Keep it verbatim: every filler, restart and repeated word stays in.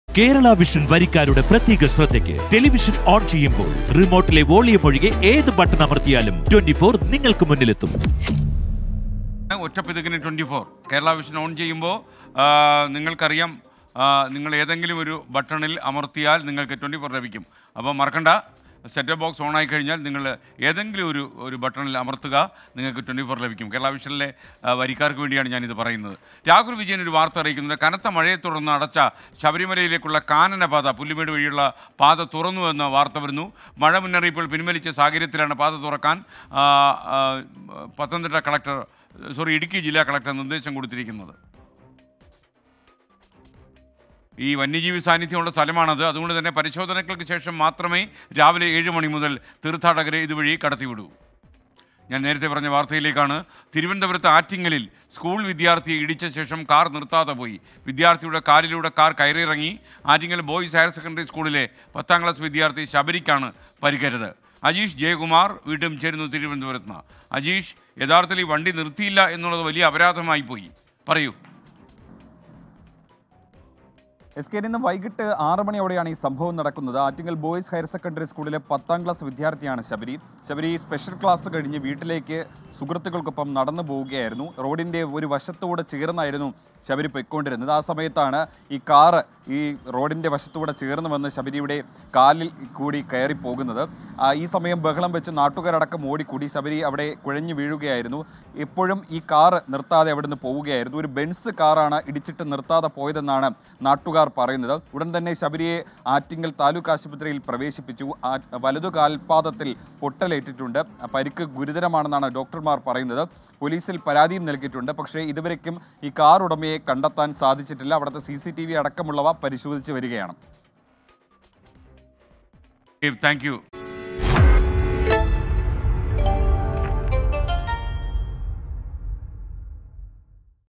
Kerala vision വരിക്കാരുടെ പ്രത്യേക ശ്രദ്ധയ്ക്ക് television on ചെയ്യുമ്പോൾ റിമോട്ടിലെ വോളിയം ഒഴികെ ഏത് ബട്ടൺ അമർത്തിയാലും ട്വന്റി ഫോർ നിങ്ങൾക്ക് മുന്നിലെത്തും. ഒറ്റപ്പിതുകിന് twenty four Kerala vision on ചെയ്യുമ്പോൾ നിങ്ങൾക്കറിയാം, നിങ്ങൾ ഏതെങ്കിലും ഒരു ബട്ടണിൽ അമർത്തിയാൽ നിങ്ങൾക്ക് ട്വന്റി ഫോർ ലഭിക്കും. അപ്പോൾ മറക്കണ്ട, സെറ്റ് ബോക്സ് ഓൺ ആയി കഴിഞ്ഞാൽ നിങ്ങൾ ഏതെങ്കിലും ഒരു ഒരു ബട്ടണിൽ അമർത്തുക, നിങ്ങൾക്ക് ട്വൻറ്റി ഫോർ ലഭിക്കും. കേരള വിഷനിലെ വരിക്കാർക്ക് വേണ്ടിയാണ് ഞാനിത് പറയുന്നത്. രാഹുൽ വിജയൻ ഒരു വാർത്ത അറിയിക്കുന്നുണ്ട്. കനത്ത മഴയെ തുടർന്ന് അടച്ച ശബരിമലയിലേക്കുള്ള കാനന പാത, പുല്ലുമേട് വഴിയുള്ള പാത തുറന്നു എന്ന വാർത്ത വരുന്നു. മഴ മുന്നറിയിപ്പുകൾ പിൻവലിച്ച സാഹചര്യത്തിലാണ് പാത തുറക്കാൻ പത്തനംതിട്ട കളക്ടർ സോറി ഇടുക്കി ജില്ലാ കളക്ടർ നിർദ്ദേശം കൊടുത്തിരിക്കുന്നത്. ഈ വന്യജീവി സാന്നിധ്യമുള്ള സ്ഥലമാണത്. അതുകൊണ്ട് തന്നെ പരിശോധനകൾക്ക് ശേഷം മാത്രമേ രാവിലെ ഏഴ് മണി മുതൽ തീർത്ഥാടകരെ ഇതുവഴി കടത്തിവിടൂ. ഞാൻ നേരത്തെ പറഞ്ഞ വാർത്തയിലേക്കാണ്. തിരുവനന്തപുരത്ത് ആറ്റിങ്ങലിൽ സ്കൂൾ വിദ്യാർത്ഥിയെ ഇടിച്ച ശേഷം കാർ നിർത്താതെ പോയി. വിദ്യാർത്ഥിയുടെ കാലിലൂടെ കാർ കയറിയിറങ്ങി. ആറ്റിങ്ങൽ ബോയ്സ് ഹയർ സെക്കൻഡറി സ്കൂളിലെ പത്താം ക്ലാസ് വിദ്യാർത്ഥി ശബരിക്കാണ് പരിക്കേറ്റത്. അജീഷ് ജയകുമാർ വീണ്ടും ചേരുന്നു തിരുവനന്തപുരത്ത് നിന്ന്. അജീഷ്, യഥാർത്ഥത്തിൽ ഈ വണ്ടി നിർത്തിയില്ല എന്നുള്ളത് വലിയ അപരാധമായി പോയി, പറയൂ. എസ് കെ ഇന്ന് വൈകിട്ട് ആറ് മണിയോടെയാണ് ഈ സംഭവം നടക്കുന്നത്. ആറ്റിങ്ങൽ ബോയ്സ് ഹയർ സെക്കൻഡറി സ്കൂളിലെ പത്താം ക്ലാസ് വിദ്യാർത്ഥിയാണ് ശബരി. ശബരി സ്പെഷ്യൽ ക്ലാസ് കഴിഞ്ഞ് വീട്ടിലേക്ക് സുഹൃത്തുക്കൾക്കൊപ്പം നടന്നു പോവുകയായിരുന്നു. റോഡിൻ്റെ ഒരു വശത്തൂടെ ചേർന്നായിരുന്നു ശബരി പൊയ്ക്കൊണ്ടിരുന്നത്. ആ സമയത്താണ് ഈ കാറ് ഈ റോഡിൻ്റെ വശത്തൂടെ ചേർന്ന് വന്ന് ശബരിയുടെ കാലിൽ കൂടി കയറി പോകുന്നത്. ഈ സമയം ബഹളം വെച്ച് നാട്ടുകാരടക്കം ഓടിക്കൂടി. ശബരി അവിടെ കുഴഞ്ഞു വീഴുകയായിരുന്നു. എപ്പോഴും ഈ കാറ് നിർത്താതെ അവിടെ നിന്ന് പോവുകയായിരുന്നു. ഒരു ബെൻസ് കാറാണ് ഇടിച്ചിട്ട് നിർത്താതെ പോയതെന്നാണ് നാട്ടുകാർ പറയുന്നത്. ഉടൻ തന്നെ ശബരിയെ ആറ്റിങ്ങൽ താലൂക്ക് ആശുപത്രിയിൽ പ്രവേശിപ്പിച്ചു. വലതു കാൽപാദത്തിൽ പൊട്ടലേറ്റിട്ടുണ്ട്. പരിക്ക് ഗുരുതരമാണെന്നാണ് ഡോക്ടർമാർ പറയുന്നത്. പോലീസിൽ പരാതിയും നൽകിയിട്ടുണ്ട്. പക്ഷേ ഇതുവരേക്കും ഈ കാർ ഉടമയെ കണ്ടെത്താൻ സാധിച്ചിട്ടില്ല. അവിടുത്തെ സി സി ടി വി അടക്കമുള്ളവ പരിശോധിച്ച് വരികയാണ്. Thank U.